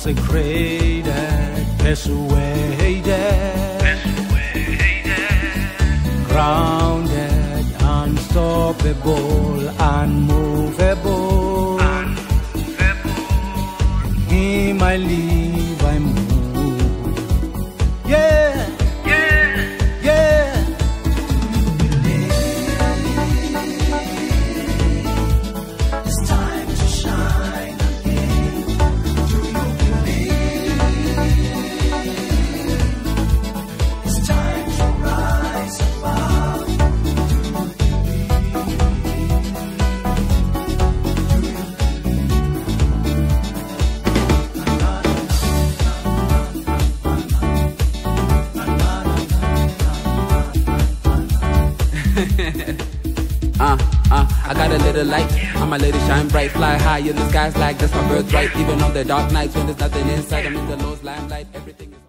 consecrated, persuaded, grounded, unstoppable, unmovable. In Him I live, I move. Yeah, yeah, yeah. It's time to shine again. Do you believe? It's time to rise above. I got a little light, I'ma let it shine bright. Fly high in the skies like that's my birthright. Even on the dark nights when there's nothing inside, I'm in the Lord's limelight. Everything is